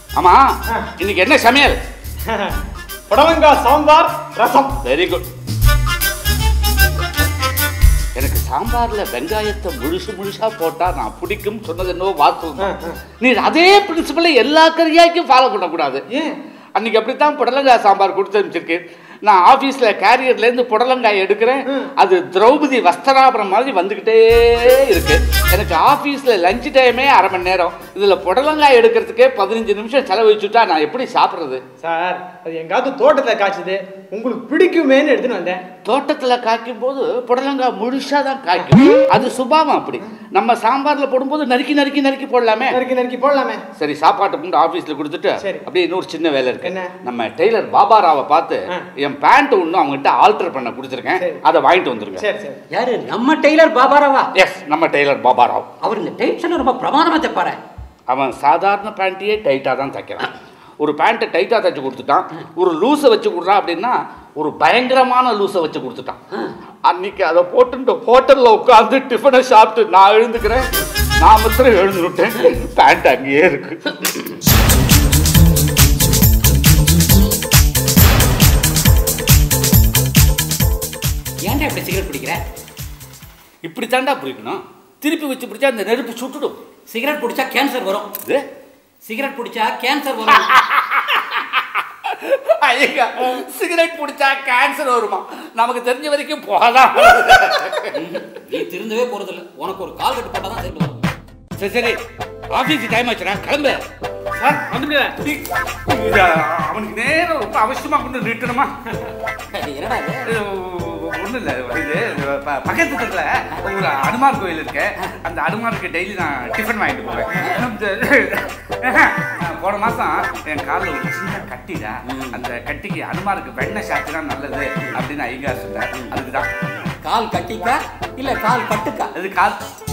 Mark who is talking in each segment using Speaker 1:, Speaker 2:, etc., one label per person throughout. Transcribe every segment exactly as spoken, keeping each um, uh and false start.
Speaker 1: ஆமா இன்னைக்கு என்ன சமையல்?
Speaker 2: புடலங்காய் சாம்பார் ரசம்.
Speaker 1: Very good. எனக்கு சாம்பார்ல வெங்காயத்தை முழுசு முழுசா போட்டா நான் பிடிக்கும் சொன்னது என்னவோ வாஸ்தவம். நீ அதே பிரின்சிபலை எல்லா கறியாய்க்கும் ஃபாலோ பண்ணக்கூடாது. அன்னைக்கு அப்படித்தான் புடலங்காய் சாம்பார் கொடுத்து அனுப்பிச்சிருக்கு. நான் ஆபீஸ்ல கேரியர்ல இருந்து புடலங்காய் எடுக்கிறேன், அது திரௌபதி வஸ்திராபுரம் மாதிரி வந்துகிட்டே இருக்கு. எனக்கு ஆபீஸ்ல லஞ்ச் டைமே அரை மணி நேரம், இதுல புடலங்காய் எடுக்கிறதுக்கே பதினஞ்சு நிமிஷம் செலவழிச்சுட்டா நான் எப்படி சாப்பிட்றது?
Speaker 2: சார் அது எங்காவது தோட்டத்துல காய்ச்சது, உங்களுக்கு பிடிக்குமேன்னு எடுத்துன்னு வந்தேன்.
Speaker 1: தோட்டத்துல காய்க்கும் போது புடலங்காய் முழுசா தான் காய்க்கும், அது சுபாவம். அப்படி நம்ம சாம்பார்ல போடும்போது நறுக்கி நறுக்கி நறுக்கி போடலாமே.
Speaker 2: நறுக்கி நறுக்கி போடலாமே.
Speaker 1: சரி, சாப்பாட்டு கொண்டு ஆபீஸ்ல கொடுத்துட்டு அப்படியே இன்னொரு சின்ன வேலை இருக்கு. நம்ம டெய்லர் பாபாராவை பார்த்து என் பேண்ட் ஒன்று அவங்ககிட்ட ஆல்டர் பண்ண கொடுத்துருக்கேன், அதை வாங்கிட்டு வந்துருங்க.
Speaker 2: சரி சரி.
Speaker 3: யாரு? நம்ம டெய்லர் பாபாராவா?
Speaker 1: எஸ், நம்ம டெய்லர் பாபாராவ்.
Speaker 3: அவர் இந்த டைட்ஸ் ரொம்ப பிரமாதமா தைப்பாரு.
Speaker 1: அவன் சாதாரண பேண்ட்டையே டைட்டா தான் தைக்கிறான். ஒரு பேண்ட்டை டைட்டா தைச்சு கொடுத்துட்டான், ஒரு லூஸை வச்சு கொடுறான் அப்படின்னா ஒரு பயங்கரமான லூஸை வச்சு கொடுத்துட்டான். அன்னைக்கு அதை போட்டு ஹோட்டல்ல உட்காந்து டிஃபனை சாப்பிட்டு நான் எழுந்துக்கிறேன், நான் மாத்திரம் எழுந்துட்டேன், பேண்ட் அங்கேயே இருக்கு.
Speaker 3: ஏன்டா இப்படி சிகரெட் பிடிக்கிற?
Speaker 1: இப்படி தாண்டா பிடிக்கணும், திருப்பி வச்சு பிடிச்சா அந்த நெருப்பு சுட்டுடும்.
Speaker 3: சிகரெட் பிடிச்சா கேன்சர் வரும். சிகரெட் பிடிச்சா கேன்சர் வரும்.
Speaker 1: ஐயா, சிகரெட் பிடிச்சா கேன்சர் வருமா? நமக்கு தெரிஞ்ச வரைக்கும் போகலாம்.
Speaker 3: நீ திருந்தவே போறது இல்லை, உனக்கு ஒரு கால் கட்டு போட்டாதான் திரும்ப வரும்.
Speaker 1: சரி சரி, ஆஃபீஸுக்கு டைம் ஆச்சுடா, கிளம்பு.
Speaker 2: சார் வந்துடுறேன்.
Speaker 1: அவனுக்கு நேரம் ரொம்ப அவசியமாக கொண்டு நிறுத்தணுமா?
Speaker 3: என்னடா இது?
Speaker 1: ஒன்றும் இல்லை, இது பக்கத்து பக்கத்தில் ஒரு அனுமார் கோயில் இருக்கு, அந்த அனுமாருக்கு டெய்லி நான் டிஃபன் வாங்கிட்டு போவேன். போன மாதம் என் காலில் ஒரு சின்ன கட்டிடா, அந்த கட்டிக்கு அனுமாருக்கு வெண்ணெய் சாப்பிட்டா நல்லது அப்படின்னு ஐயங்கார் சொன்னார். அதுக்கு தான்.
Speaker 3: கால் கட்டிக்கா இல்லை கால் கட்டுக்கா?
Speaker 1: அது கால்.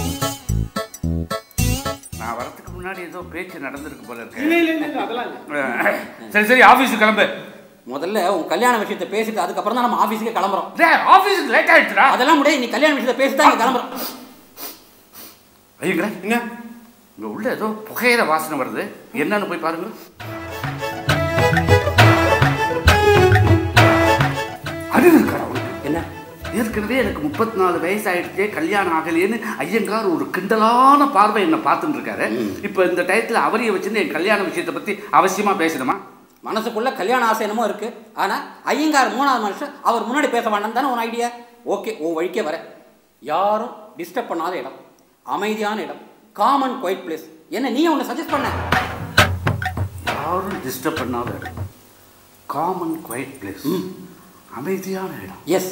Speaker 1: நான் வரத்துக்கு முன்னாடி ஏதோ பேச்சு நடந்திருக்கு போல இருக்கு. சரி சரி, ஆஃபீஸுக்கு கிளம்பு.
Speaker 3: முதல்ல உன் கல்யாண விஷயத்தை பேசிட்டு அதுக்கப்புறம் தான் நம்ம ஆஃபீஸுக்கு கிளம்புறோம்.
Speaker 1: ஆஃபீஸுக்கு லேட் ஆயிடுச்சுடா.
Speaker 3: அதெல்லாம் முடியாது, நீ கல்யாண விஷயத்தை பேசிட்டு இங்கே கிளம்புறோம்.
Speaker 1: ஐயங்களா, என்ன இங்கே உள்ள ஏதோ புகையிற வாசனை வருது, என்னன்னு போய் பாருங்க. அறிவு இருக்கா அவனுக்கு?
Speaker 3: என்ன?
Speaker 1: ஏற்கனவே எனக்கு முப்பத்தி நாலு வயசு ஆயிடுச்சே, கல்யாணம் ஆகலையேன்னு ஐயங்கார் ஒரு கிண்டலான பார்வை என்னை பார்த்துட்டு இருக்காரு. இப்போ இந்த டயத்தில் அவரையை வச்சுன்னு என் கல்யாண விஷயத்தை பற்றி அவசியமா பேசணுமா?
Speaker 3: மனசுக்குள்ள கல்யாண ஆசை என்னமோ இருக்கு, ஆனால் ஐயங்கார் மூணாவது மனுஷன், அவர் முன்னாடி பேச வேண்டாம் தானே உன் ஐடியா? ஓகே, உன் வழிக்கே வர. யாரும் டிஸ்டர்ப் பண்ணாத இடம், அமைதியான இடம், காமன் குவைட் பிளேஸ். என்ன நீ ஒன்று சஜஸ்ட் பண்ண?
Speaker 1: யாரும் டிஸ்டர்ப் பண்ணாத இடம், காமன் குவைட் பிளேஸ், அமைதியான இடம்.
Speaker 3: Yes,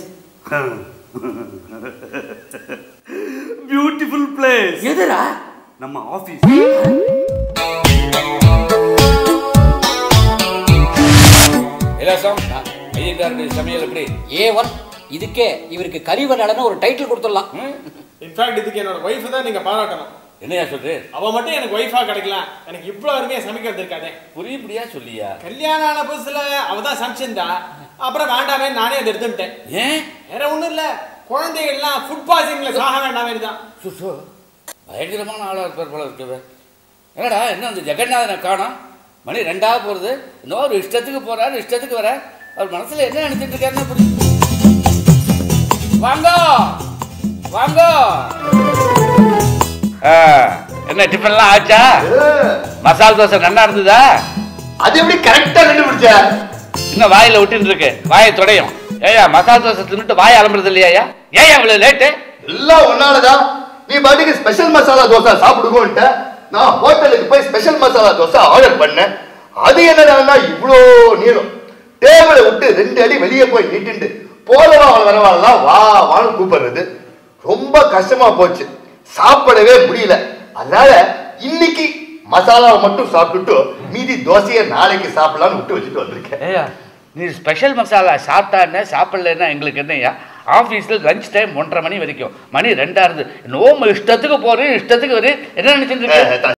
Speaker 1: beautiful place.
Speaker 3: எதுரா?
Speaker 1: நம்ம ஆபீஸ். ஐயங்காருடைய சமையல் எப்படி?
Speaker 3: A one. இதுக்கே இவருக்கு கரிவலாளன்னு ஒரு டைட்டில் கொடுத்துடலாம்.
Speaker 2: இன்ஃபேக்ட் இதுக்கு என்னோட ஒய்ஃப் தான் நீங்க பாராட்டணும்.
Speaker 1: என்னையா சொல்றது?
Speaker 2: அவ மட்டும் எனக்கு ஒய்ஃபா கிடைக்கலாம், எனக்கு இவ்வளவு அருமையா சமைக்கிறது இருக்காதே.
Speaker 1: புரியும்படியா சொல்லியா?
Speaker 2: கல்யாணம் ஆன புதுசுல அவ தான் சமைச்சிருந்தா, அப்புறம் வேண்டாமே நானே அதை எடுத்துட்டேன்.
Speaker 1: ஏன்?
Speaker 2: வேற ஒண்ணும் இல்ல, குழந்தைகள்லாம் ஃபுட் பாய்சனிங்ல சாக வேண்டாமே தான்.
Speaker 1: சுசோ, பயங்கரமான ஆளா இருப்பார் போல இருக்குது. என்னடா என்ன அந்த ஜெகநாதனை காணோம்? மணி ரெண்டாவது போறது, இன்னும் ஒரு இஷ்டத்துக்கு போறாரு, இஷ்டத்துக்கு வர. அவர் மனசுல என்ன நினைச்சிட்டு இருக்காருன்னு புரியுது. வாங்க வாங்க. என்ன டிஃபன்லாம் ஆச்சா? மசால் தோசை நல்லா இருந்ததா?
Speaker 4: அது எப்படி கரெக்டா கண்டுபிடிச்ச?
Speaker 1: இன்னும் வாயில விட்டு இருக்கு, வாயை தொடையும். ஏயா மசால் தோசை தின்னுட்டு வாயை அலம்புறது இல்லையா? ஏன் இவ்வளவு லேட்டு?
Speaker 4: எல்லாம் ஒன்னாலதான். நீ பாட்டுக்கு ஸ்பெஷல் மசாலா தோசை சாப்பிடுவோன்ட்டு நான் ஹோட்டலுக்கு போய் ஸ்பெஷல் மசாலா தோசை ஆர்டர் பண்ணேன். அது என்னடா இவ்வளோ நீளம், டேபிளை விட்டு ரெண்டு அடி வெளியே போய் நிட்டுண்டு போறவா வரவாலாம் வா வான்னு கூப்பிடுறது ரொம்ப கஷ்டமா போச்சு, சாப்பிடவே முடியல. அதனால இன்னைக்கு மசாலாவை மட்டும் சாப்பிட்டுட்டு மீதி தோசையை நாளைக்கு சாப்பிடலான்னு விட்டு வச்சுட்டு வந்திருக்கேன்.
Speaker 1: ஏயா நீ ஸ்பெஷல் மசாலா சாப்பிட்டா என்ன, சாப்பிடலன்னா எங்களுக்கு என்னையா? ஆஃபீஸில் லஞ்ச் டைம் ஒன்றரை மணி வரைக்கும், மணி ரெண்டாவது. நோம்பு இஷ்டத்துக்கு போகிறேன், இஷ்டத்துக்கு வரு. என்ன நினைச்சிட்டு இருக்கேன்?